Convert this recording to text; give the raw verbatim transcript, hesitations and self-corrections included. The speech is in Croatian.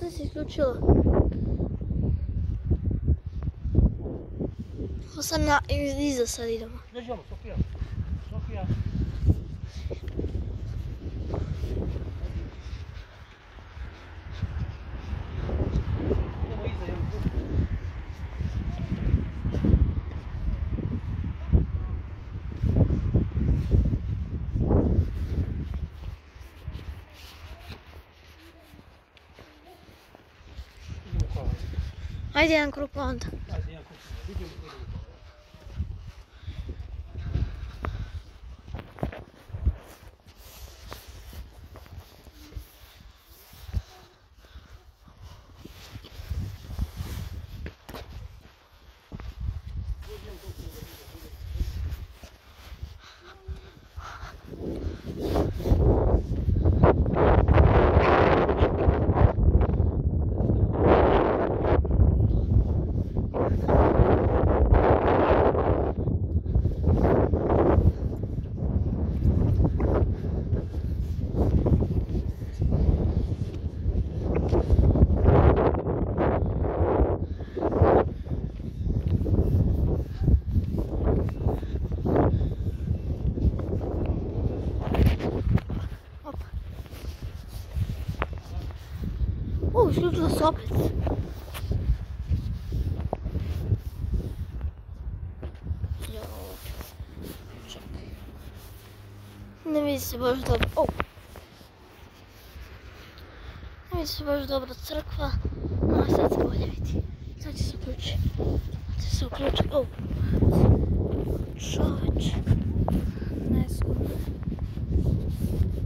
Sve se isključilo. Ovo sad na, iza sad idemo. Dođi ovo, Sofija. Sofija. Idemo iza, idemo tu. Idemo kao. Ajde jedan krug pa onda. Ajde, jedan krug. Idemo, idemo. O, isključilo se opet. Jao. Čekaj. Ne vidi se baš dobro. O. Ne vidi se baš dobro crkva. A sad se bolje vidi. Sad će se uključi. Sad će se uključi. O. Čoveč. Nezgodno.